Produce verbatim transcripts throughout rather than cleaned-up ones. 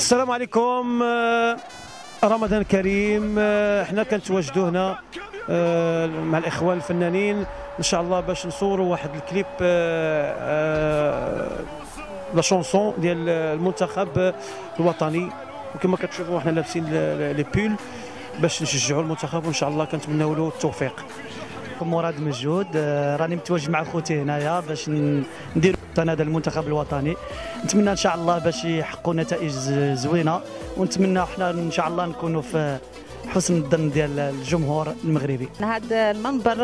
السلام عليكم، رمضان كريم. احنا كنتواجدوا هنا مع الاخوان الفنانين ان شاء الله باش نصوروا واحد الكليب لا شونسون ديال المنتخب الوطني، وكما كتشوفوا احنا لابسين لي بول باش نشجعوا المنتخب، وان شاء الله كنتمناو له التوفيق. مراد مجهود، راني متواجد مع خوتي هنايا باش نديروا هذا المنتخب الوطني. نتمنى ان شاء الله باش يحققوا نتائج زوينه، ونتمنى احنا ان شاء الله نكونوا في حسن الظن ديال الجمهور المغربي. هذا المنبر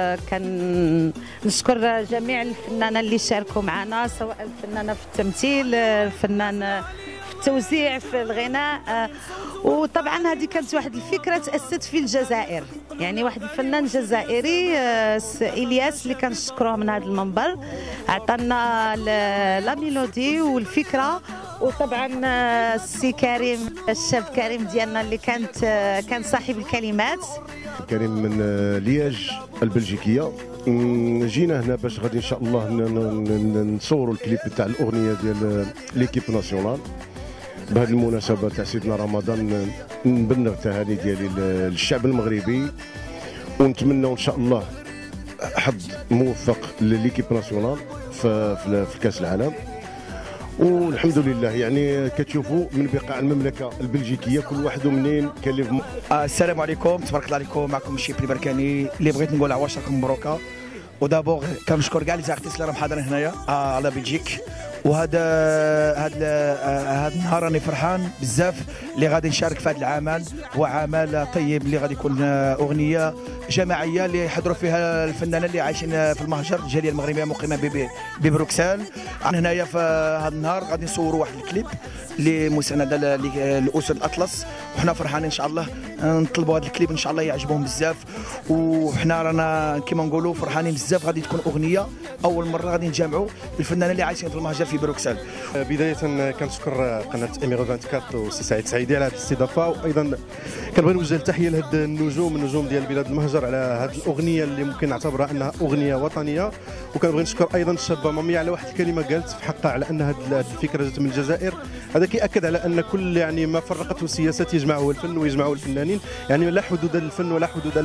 كان نشكر جميع الفنانين اللي شاركوا معنا، سواء الفنانه في التمثيل، الفنان في التوزيع، في الغناء. وطبعا هذه كانت واحد الفكره تاسست في الجزائر، يعني واحد الفنان جزائري الياس اللي كنشكروه من هذا المنبر، عطانا لا ميلودي والفكره. وطبعا السي كريم، الشاب كريم ديالنا اللي كانت كان صاحب الكلمات. كريم من لياج البلجيكيه، جينا هنا باش غادي ان شاء الله نصوروا الكليب تاع الاغنيه ديال ليكيب ناسيونال. بهذه المناسبه تاع سيدنا رمضان نبلغ التهاني ديالي للشعب المغربي، ونتمنى ان شاء الله حظ موفق لليكيب ناسيونال في في كاس العالم. والحمد لله يعني كتشوفوا من بقاع المملكه البلجيكيه كل واحد منين كان لي. السلام عليكم، تبارك الله عليكم. معكم الشيبلي بركاني اللي بغيت نقول عواشركم مبروكه. ودابور كنشكر كاع لي زارتيست اللي راهم حاضرين هنايا على بلجيك. وهذا هذا هذا النهار راني فرحان بزاف اللي غادي نشارك في هذا العمل. هو عمل طيب اللي غادي يكون اغنيه جماعيه اللي يحضروا فيها الفنانين اللي عايشين في المهجر، الجاليه المغربيه مقيمه ببروكسل. هنايا في هذا النهار غادي نصوروا واحد الكليب اللي مسانده لاسود الاطلس، وحنا فرحانين ان شاء الله نطلبوا هذا الكليب ان شاء الله يعجبهم بزاف. وحنا رانا كيما نقولوا فرحانين بزاف. غادي تكون اغنيه اول مره غادي نجمعوا الفنانين اللي عايشين في المهجر في بروكسل. بدايه كنشكر قناه اميرو أربعة وعشرين والسي سعيد سعيدي على هذه الاستضافه، وايضا كنبغي نوجه التحيه لهاد النجوم النجوم ديال بلاد المهجر على هذه الاغنيه اللي ممكن نعتبرها انها اغنيه وطنيه. وكنبغي نشكر ايضا الشابه مامي على واحد الكلمه قالت في حقها على ان هذه الفكره جات من الجزائر. هذا كيأكد على ان كل يعني ما فرقته السياسات يجمعه الفن ويجمعه الفنانين، يعني لا حدود للفن ولا حدود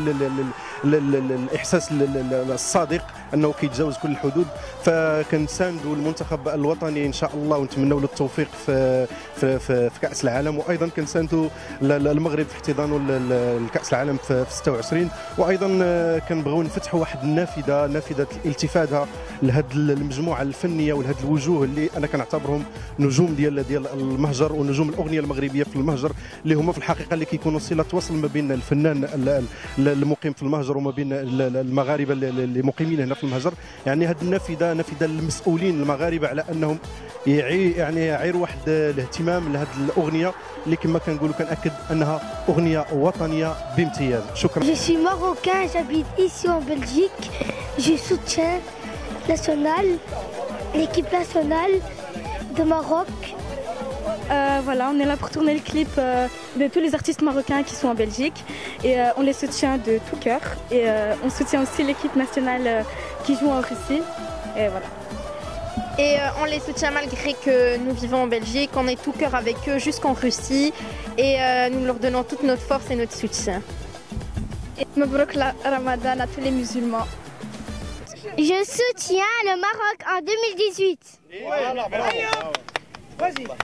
للاحساس الصادق انه كيتجاوز كل الحدود. فكنساندوا المنتخب الوطني ان شاء الله ونتمنوا له التوفيق في في في, في كاس العالم، وايضا كنساندوا المغرب في احتضانه لكاس العالم في ستة وعشرين. وايضا كنبغيو نفتحوا واحد النافذه نافذه الالتفاته لهذه المجموعه الفنيه ولهذ الوجوه اللي انا كنعتبرهم نجوم ديال ديال المهجر ونجوم الاغنيه المغربيه في المهجر، اللي هما في الحقيقه اللي كيكونوا صله وصل ما بين الفنان المقيم في المهجر وما بين المغاربه اللي مقيمين هنا في المهجر. يعني هذه النافذه نافذه للمسؤولين المغاربه على انهم يعي يعني يعيروا واحد الاهتمام لهذه الاغنيه اللي كما كنقولوا كنأكد انها اغنيه وطنيه بامتياز. شكرا. Je suis marocain, j'habite ici en Belgique. Je soutiens national, l'équipe nationale de Maroc. Euh, voilà, on est là pour tourner le clip euh, de tous les artistes marocains qui sont en Belgique, et euh, on les soutient de tout cœur. Et euh, on soutient aussi l'équipe nationale euh, qui joue en Russie. Et voilà. Et euh, on les soutient malgré que nous vivons en Belgique, on est tout cœur avec eux jusqu'en Russie, et euh, nous leur donnons toute notre force et notre soutien. Et Mabrouk Ramadan à tous les musulmans. Je soutiens le Maroc en deux mille dix-huit. Voilà, bravo. Vas-y.